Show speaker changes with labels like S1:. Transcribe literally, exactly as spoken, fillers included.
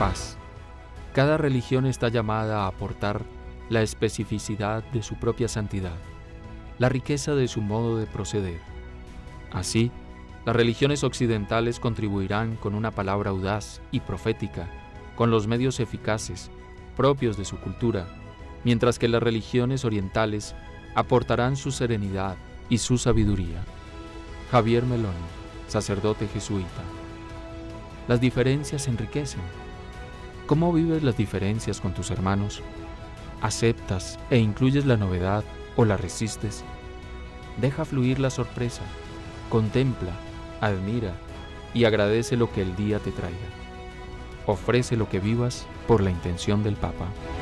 S1: paz. Cada religión está llamada a aportar la especificidad de su propia santidad, la riqueza de su modo de proceder. Así, las religiones occidentales contribuirán con una palabra audaz y profética, con los medios eficaces, propios de su cultura, mientras que las religiones orientales aportarán su serenidad y su sabiduría. Javier Meloni, sacerdote jesuita. Las diferencias enriquecen. ¿Cómo vives las diferencias con tus hermanos? ¿Aceptas e incluyes la novedad o la resistes? Deja fluir la sorpresa, contempla, admira y agradece lo que el día te traiga. Ofrece lo que vivas por la intención del Papa.